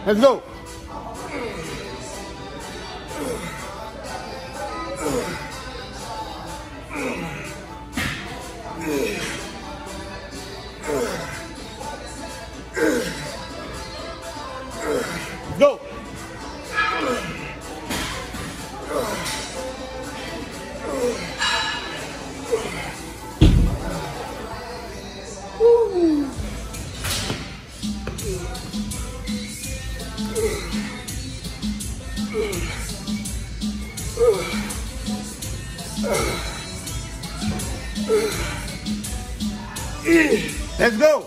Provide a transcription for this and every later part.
Let's go. Go. Let's go.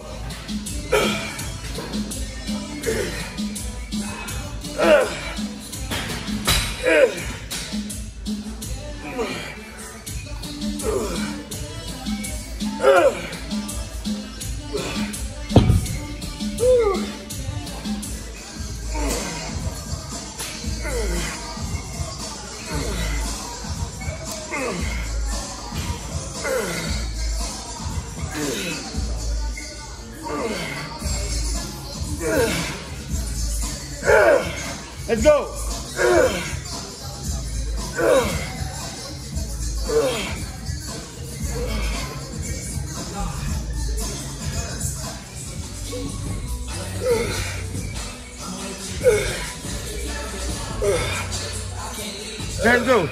Let's go. Let's go.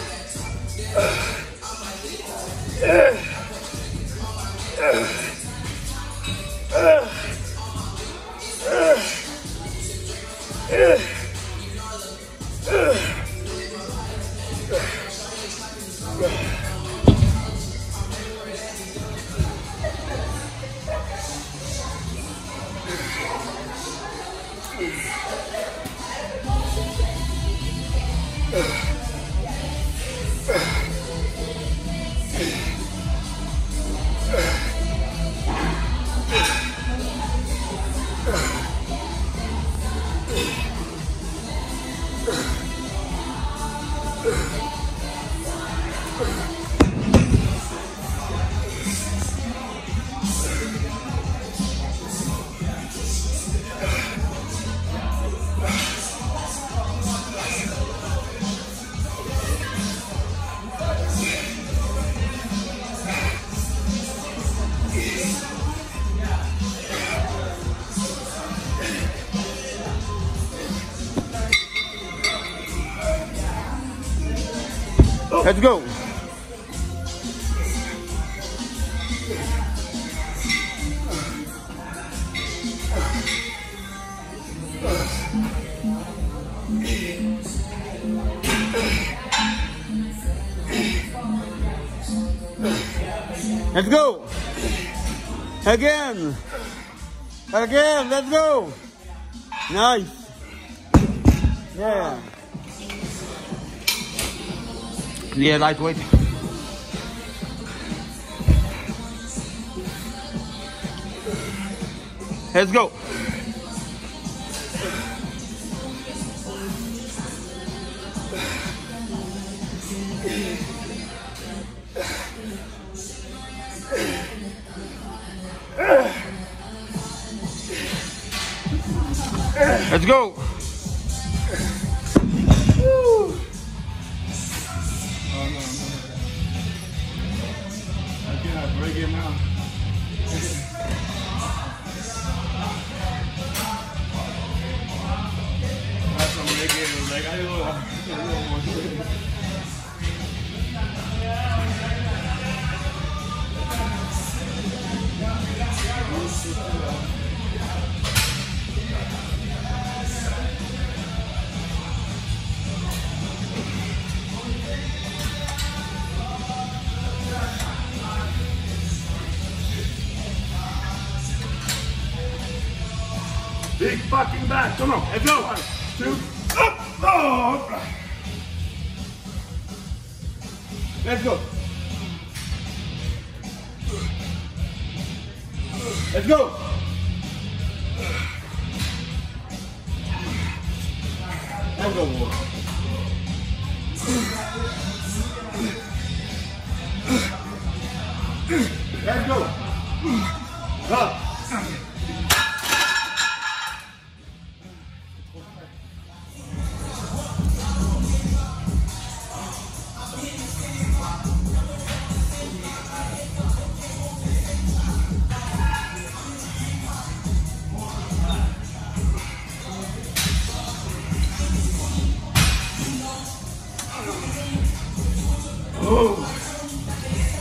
Let's go. Let's go. Again. Again. Let's go. Nice. Yeah. Yeah, lightweight. Let's go. Let's go. Break it now. That's some reggae. Like I don't know. Big fucking back. Come on. Let's go. 1, 2, up. Oh. Let's go. Let's go. Let's go. Let's go. Up.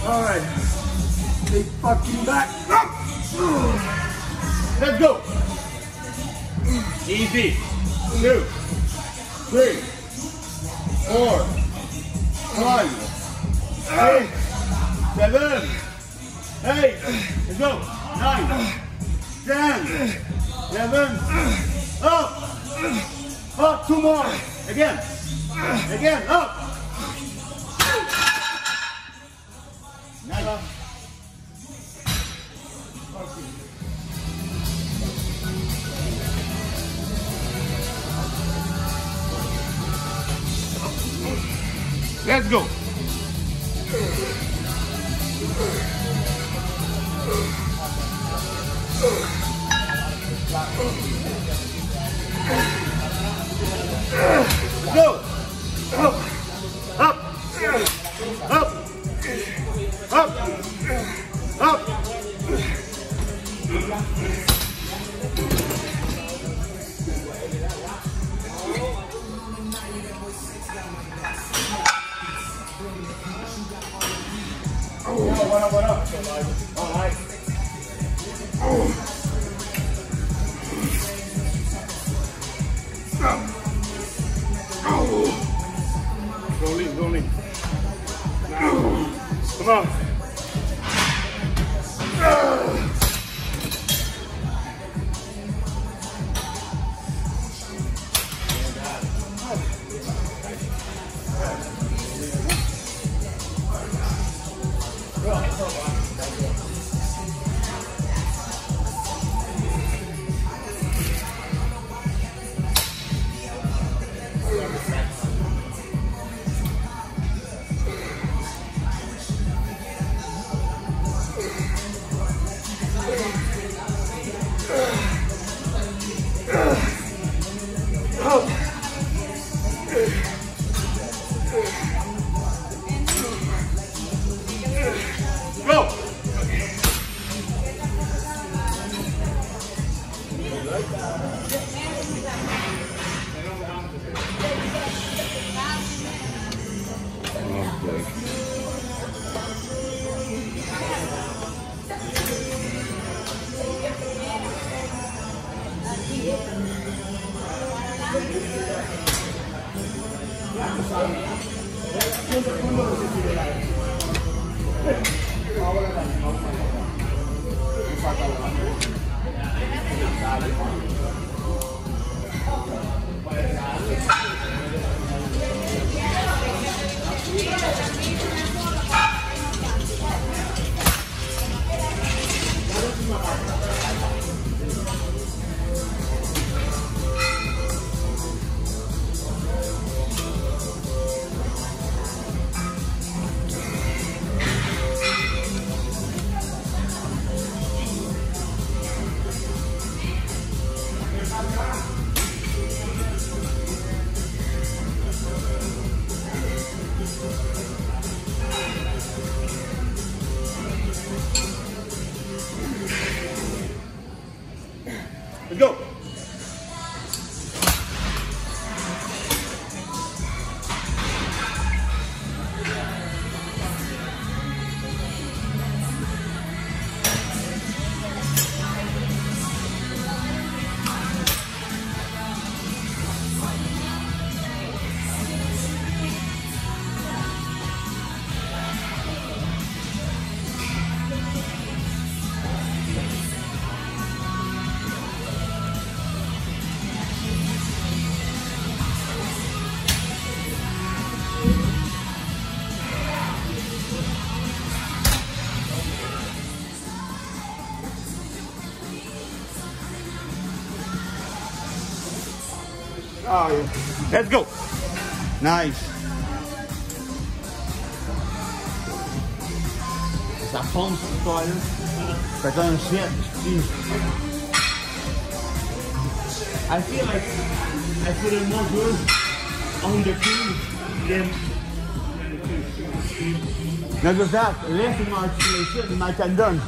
All right. Keep fucking back. Up. Let's go. Easy. 2, 3, 4, 5, 6, 7, 8. Let's go. 9, 10, 11. Up. Up. 2 more. Again. Again. Up. Nice. Let's go. Go. Up. Up. Up. Up. Up. What up? All right. Rolling. Come on. Go! Let's go. Oh, yeah. Let's go. Nice. Ça fonce sur toi là. Fait un sweat. I feel like I put in more good on the cue than not just that, less in my articulation in my tendon.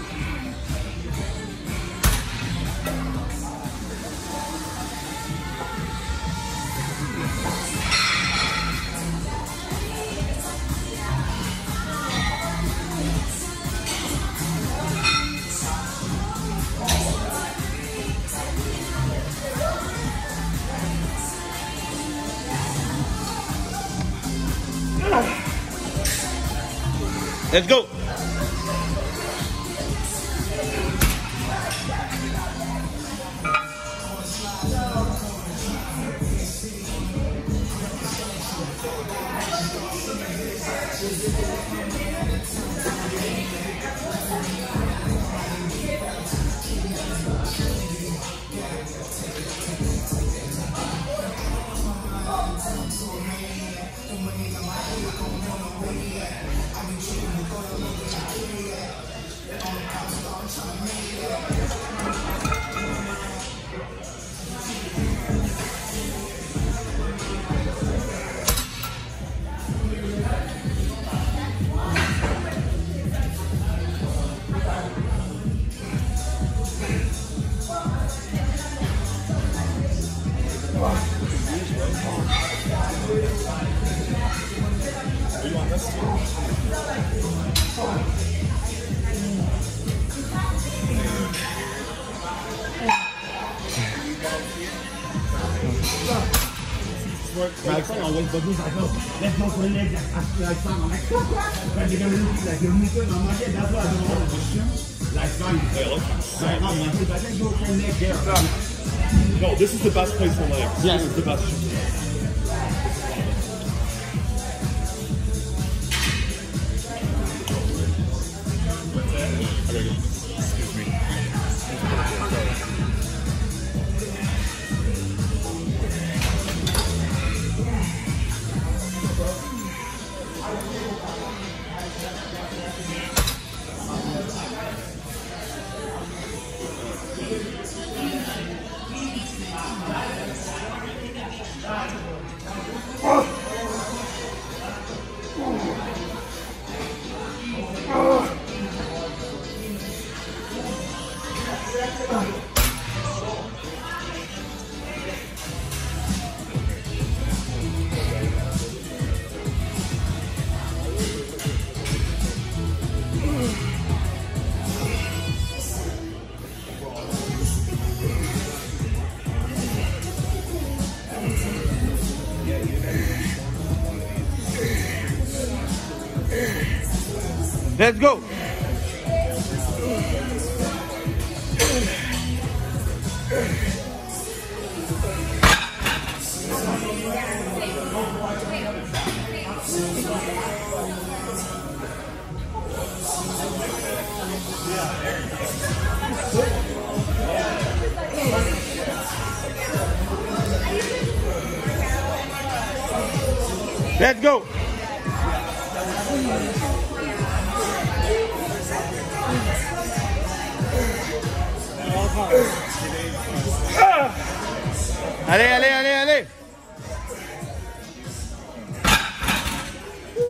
Let's go. Like always, but this I go, let's go for the legs like some like but you're gonna look like you're moving on my head, that's why I don't want to push you. Like fine. Like not one, I can go for the leg there. No, this is the best place for legs. Yes. This is the best. Excuse me. Let's go. Let's go. Allez, allez, allez,